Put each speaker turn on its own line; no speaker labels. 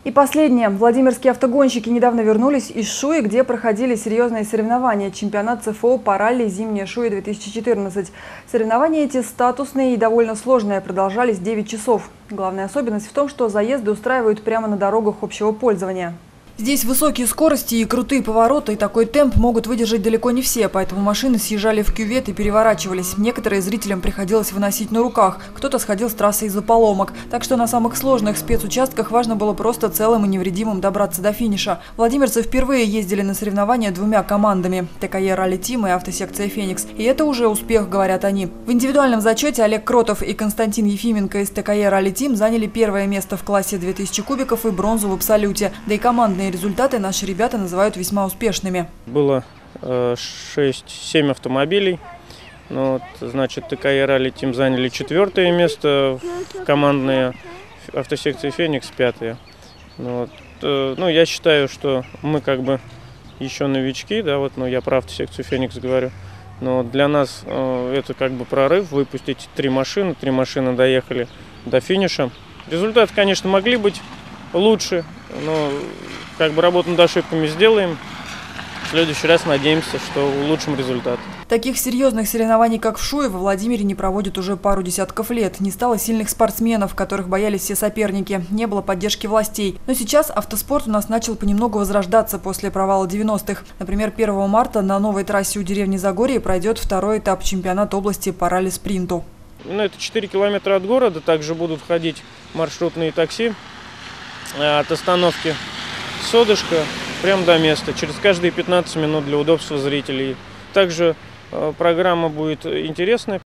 И последнее. Владимирские автогонщики недавно вернулись из Шуи, где проходили серьезные соревнования. Чемпионат ЦФО по ралли «Зимняя Шуя-2014». Соревнования эти статусные и довольно сложные, продолжались 9 часов. Главная особенность в том, что заезды устраивают прямо на дорогах общего пользования. Здесь высокие скорости и крутые повороты, и такой темп могут выдержать далеко не все, поэтому машины съезжали в кювет и переворачивались. Некоторые зрителям приходилось выносить на руках, кто-то сходил с трассы из-за поломок. Так что на самых сложных спецучастках важно было просто целым и невредимым добраться до финиша. Владимирцы впервые ездили на соревнования двумя командами – ТКЕ Ралли Тим и автосекция «Феникс». И это уже успех, говорят они. В индивидуальном зачете Олег Кротов и Константин Ефименко из ТКЕ Ралли Тим заняли первое место в классе 2000 кубиков и бронзу в абсолюте. Да и командные результаты наши ребята называют весьма успешными.
Было 6-7 автомобилей. Ну, вот, значит, ТКЕ Ралли Тим заняли 4-е место, командные автосекции «Феникс» 5-е. Ну, вот, я считаю, что мы как бы еще новички, да, вот, я про автосекцию «Феникс» говорю. Но для нас это как бы прорыв, выпустить 3 машины доехали до финиша. Результаты, конечно, могли быть лучше, но как бы работу над ошибками сделаем. В следующий раз надеемся, что улучшим результат.
Таких серьезных соревнований, как в Шуе, во Владимире не проводят уже пару десятков лет. Не стало сильных спортсменов, которых боялись все соперники. Не было поддержки властей. Но сейчас автоспорт у нас начал понемногу возрождаться после провала 90-х. Например, 1 марта на новой трассе у деревни Загорье пройдет второй этап чемпионата области по ралли-спринту.
Это 4 километра от города. Также будут ходить маршрутные такси от остановки «Содышко» прямо до места, через каждые 15 минут для удобства зрителей. Также программа будет интересная.